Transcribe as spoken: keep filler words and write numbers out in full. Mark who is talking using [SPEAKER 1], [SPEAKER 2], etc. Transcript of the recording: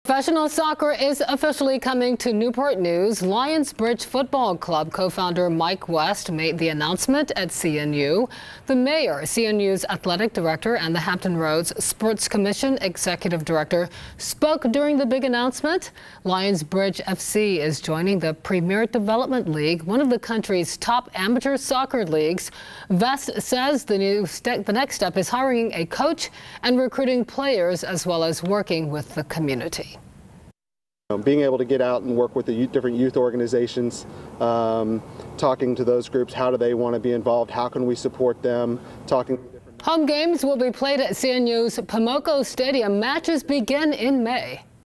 [SPEAKER 1] Professional soccer is officially coming to Newport News. Lions Bridge Football Club co-founder Mike West made the announcement at C N U. The mayor, C N U's athletic director, and the Hampton Roads Sports Commission executive director spoke during the big announcement. Lions Bridge F C is joining the Premier Development League, one of the country's top amateur soccer leagues. West says the, new st the next step is hiring a coach and recruiting players, as well as working with the community.
[SPEAKER 2] Being able to get out and work with the youth, different youth organizations, um, talking to those groups, how do they want to be involved, how can we support them, talking to different...
[SPEAKER 1] Home games will be played at C N U's Pomoco Stadium. Matches begin in May.